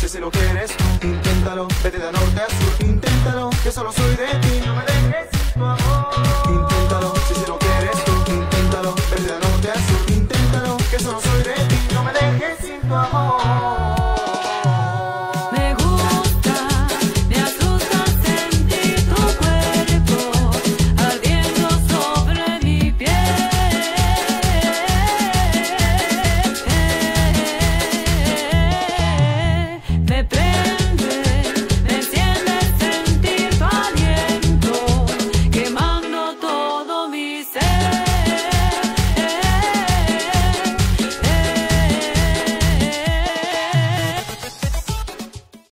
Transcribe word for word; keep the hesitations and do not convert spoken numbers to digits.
sé si lo quieres. Inténtalo, vete de norte a sur. Inténtalo, que solo soy de ti.